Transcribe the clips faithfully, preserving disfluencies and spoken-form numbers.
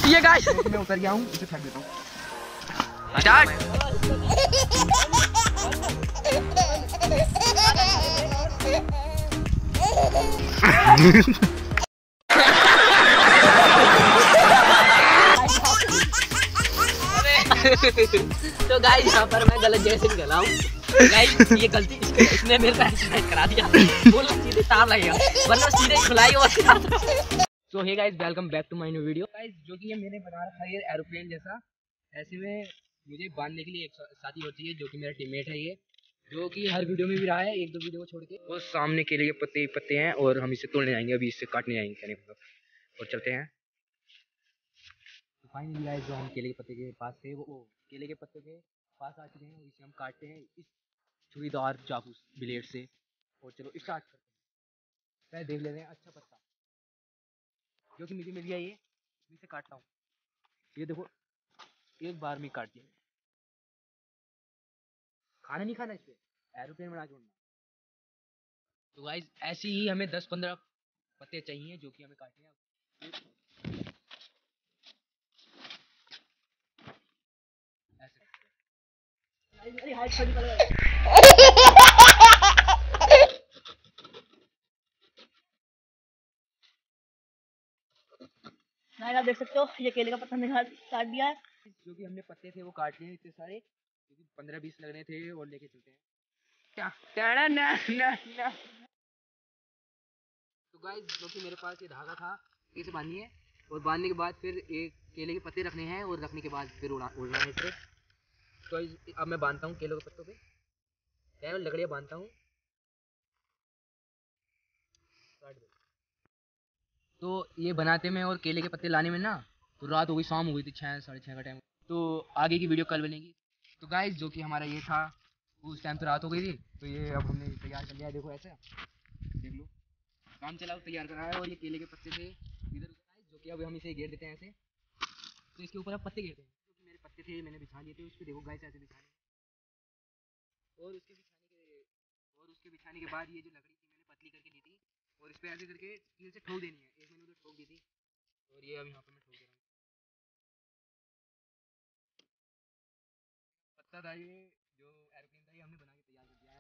ये गाइस मैं उतर गया हूँ, इसे फेंक देता हूँ। स्टार्ट। तो गाइस यहाँ पर मैं गलत जगह से निकला हूँ। गाइस ये गलती इसने, इसने मेरे साथ एक्सीडेंट करा दिया। बोलो सीधे तार लगेगा वरना सीधे खुलाई और so hey guys welcome back to my new video. Guys जो कि ये मैंने बना रखा है ये एरोप्लेन जैसा, ऐसे में मुझे बांधने के लिए एक साथी और चाहिए जो कि मेरा टीममेट है, ये जो कि हर वीडियो में भी रहा है एक दो वीडियो को छोड़ के। वो सामने केले के पत्ते ही पत्ते हैं और हम इसे तोड़ने जाएंगे, अभी इससे काटने जाएंगे कहने मतलब, और चलते हैं। तो फाइनली गाइस जो हम केले के पत्ते के पास थे वो, वो केले के पत्ते के पास आ चुके हैं और इसे हम काटते हैं इस छुरीदार चाकू ब्लेड से। और चलो स्टार्ट करते हैं। पहले देख लेते हैं अच्छा पत्ता जो कि मुझे मिल गया, ये इसे काटता हूँ। ये देखो एक बार में काट दिया। खाना नहीं खाना, इस पे एरोप्लेन बना के उड़ना। तो गाइस ऐसे ही हमें दस पंद्रह पत्ते चाहिए जो कि हमें काटने हैं। आप देख सकते हो ये केले का पत्ता मैंने काट दिया है। जो कि हमने पत्ते थे वो काट लिए इतने सारे, क्योंकि पंद्रह बीस लगने थे और लेके चलते हैं। क्या ना ना ना ना। तो गाइस जो कि मेरे पास ये धागा था इसे बांधिए, और बांधने के बाद फिर एक केले के पत्ते रखने हैं और रखने के बाद फिर उड़ा उड़ना है इससे। तो अब मैं बांधता हूँ केले के पत्तों पे, यार लकड़ियाँ बांधता हूँ। तो ये बनाते में और केले के पत्ते लाने में ना तो रात हो गई, शाम हो गई थी, छः साढ़े छः का टाइम। तो आगे की वीडियो कल बनेगी। तो गाइस जो कि हमारा ये था उस टाइम तो रात हो गई थी, तो ये अब हमने तैयार कर लिया है। देखो ऐसे देख लो काम चला तैयार करा है। और ये केले के पत्ते थे इधर जो कि अब हम इसे घेर देते हैं ऐसे। तो इसके ऊपर अब पत्ते घेरते हैं, क्योंकि मेरे पत्ते थे मैंने बिछा लिए थे उस पर। देखो गाइस ऐसे बिछाने, और उसके बिछाने के और उसके बिछाने के बाद ये जो लकड़ी थी मैंने पतली करके दी थी, और इस पर ऐसे करके कील से ठोक देनी है। एक मैंने उधर ठोक दी थी और ये अब यहाँ पर मैं ठोक दे रहा हूँ। पत्ता था ये जो एरोप्लेन था, ये हमने बना के तैयार कर दिया है।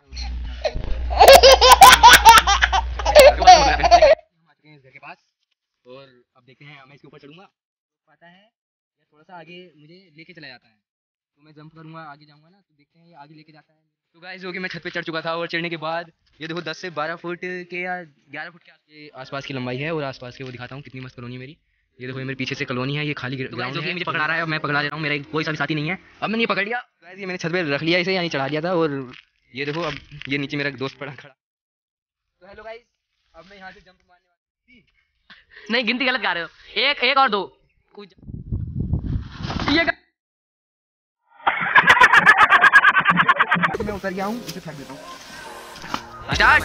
हम आ चुके हैं इस घर के पास और अब देखते हैं मैं इसके ऊपर चढ़ूंगा। पता है या थोड़ा सा आगे मुझे लेके चला जाता है, तो मैं जंप करूंगा आगे जाऊंगा ना, तो देखते हैं ये आगे लेके जाता है। तो गाइस जो कि मैं छत पे चढ़ चुका था और चढ़ने के बाद ये देखो दस से बारह फुट के या ग्यारह फुट के आसपास की लंबाई है। और आसपास के वो दिखाता हूँ कितनी मस्त कॉलोनी मेरी। ये देखो ये मेरे पीछे से कॉलोनी है, ये खाली ग्राउंड जो कि मुझे पकड़ा रहा है, मैं पकड़ा दे रहा हूँ, मेरा कोई सा भी साथी नहीं है। अब मैंने ये पकड़ लिया गाइस, ये मैंने छत पे रख लिया इसे, यानी चढ़ा दिया था। और ये देखो अब ये नीचे मेरा दोस्त पड़ा खड़ा। तो हेलो गाइस, अब मैं यहाँ से जंप मारने वाला। नहीं गिनती गलत गा रहे हो, एक एक और दो कुछ ये मैं उतर गया हूँ, इसे फेंक देता हूँ। स्टार्ट।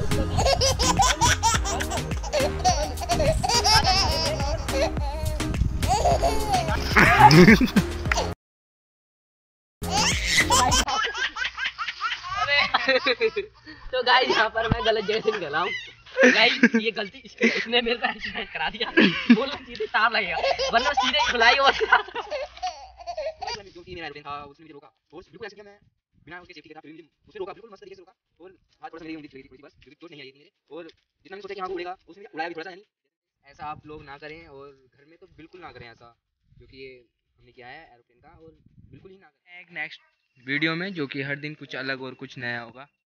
तो गाइस यहाँ पर मैं गलत जगह से निकला हूँ। गाइस ये गलती इसने, इसने मेरे साथ एक्सीडेंट करा दिया। बोलो सीधे तार लगेगा वरना सीधे खुलाई और जो कि मेरा एरोप्लेन था उसने मुझे रोका, और बिल्कुल ऐसे किया मैं बिना उसके सेफ्टी के था, फिर मुझे उसे रोका बिल्कुल मस्त तरीके से रोका। और हाथ थोड़ा सा मेरी उंगली लगी थी थोड़ी सी बस, क्योंकि चोट नहीं आई थी मेरे। और जितना मैं सोचा कि हाँ उड़ेगा उसने उड़ाया भी थोड़ा सा। यानी ऐसा आप लोग ना करें और घर में तो बिल्कुल ना करें ऐसा, जो कि ये हमने किया है एरोप्लेन का, और बिल्कुल ही ना करें। एक नेक्स्ट वीडियो में जो कि हर दिन कुछ अलग और कुछ नया होगा।